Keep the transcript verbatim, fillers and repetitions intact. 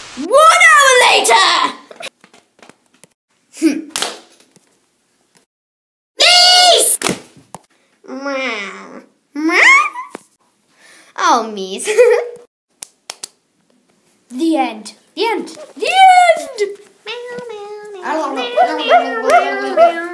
One hour later! Meese! Meow. Meow. Oh, Meese. The end. The end. The end! Meow, meow, meow, meow, meow, meow.